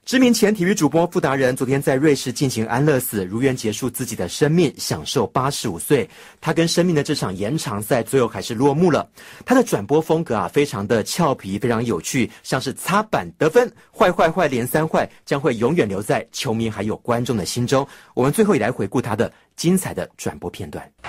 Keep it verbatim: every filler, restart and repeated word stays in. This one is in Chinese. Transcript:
知名前体育主播傅达人昨天在瑞士进行安乐死，如愿结束自己的生命，享受八十五岁。他跟生命的这场延长赛最后还是落幕了。他的转播风格啊，非常的俏皮，非常有趣，像是擦板得分，坏坏坏连三坏，将会永远留在球迷还有观众的心中。我们最后也来回顾他的精彩的转播片段。